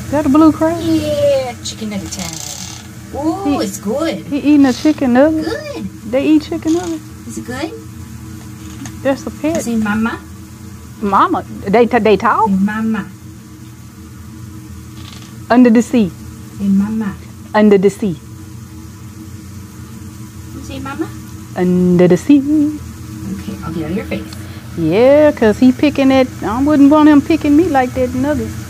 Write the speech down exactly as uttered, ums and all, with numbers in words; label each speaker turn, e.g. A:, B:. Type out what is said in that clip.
A: Is that a blue crab?
B: Yeah, chicken nugget time. Ooh,
A: He-
B: it's good.
A: He eating a chicken nugget.
B: Good.
A: They eat chicken nuggets.
B: Is it good?
A: That's a pet.
B: Say mama.
A: Mama, they they talk
B: Say mama.
A: under the sea.
B: Say mama.
A: Under the sea.
B: You say mama?
A: Under the sea.
B: Okay, I'll get out of your face.
A: Yeah, cause he picking that. I wouldn't want him picking me like that nugget.